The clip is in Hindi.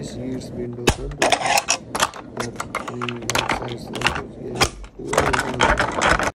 सीट्स विंडो सब और लाइट साइज ये पूरा